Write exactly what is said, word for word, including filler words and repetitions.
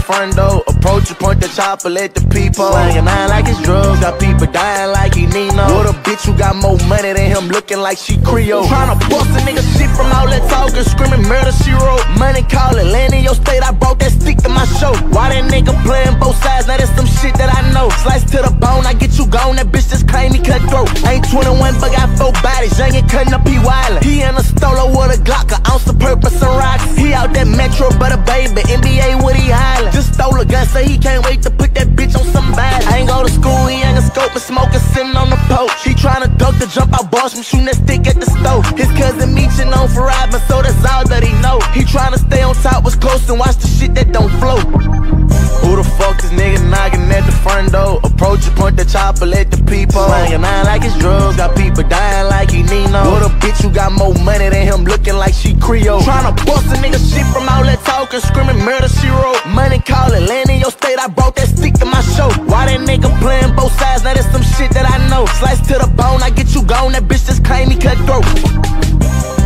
front door. Approach you, point the chopper, let the people slangin' nine like it's drugs. Got people dying like he Nino. What a bitch who got more money than him, looking like she Creole. Tryna bust a nigga shit from all that talkin', screaming murder she wrote. Money callin', land in your state, I brought that stick to my show. Why that nigga playin' both sides? Now that's some shit that I know. Slice to the bone, I get you gone. That bitch just claim me cutthroat. Ain't twenty-one, but got four bodies. Young and cutting up, he wildin'. He in a stolo with a Glock, a ounce of purpose and rocks. He out that Metro, but a baby. N B A, what he hollin'? Just stole a gun, so he can't wait to put that bitch on somebody. I ain't go to school, he ain't a scope and smoking, sitting on the porch. He tryna dunk the jump out, boss from shooting that stick at the stove. His cousin Meechin known for robbing, so that's all that he know. He tryna stay on top, was close and watch the shit that don't flow. Who the fuck this nigga knocking at the front door? Approach you, point the chopper, let the people slangin' nine like it's drugs. Got people dying like he Nino. What a bitch who got more money than him, looking like she Creole. Tryna bust a nigga shit from all that talkin', screaming murder she wrote. Money callin', land in your state, I brought that stick to my show. Why that nigga playin' both sides? Now that's some shit that I know. Slice to the bone, I get you gone. That bitch just claim me cutthroat.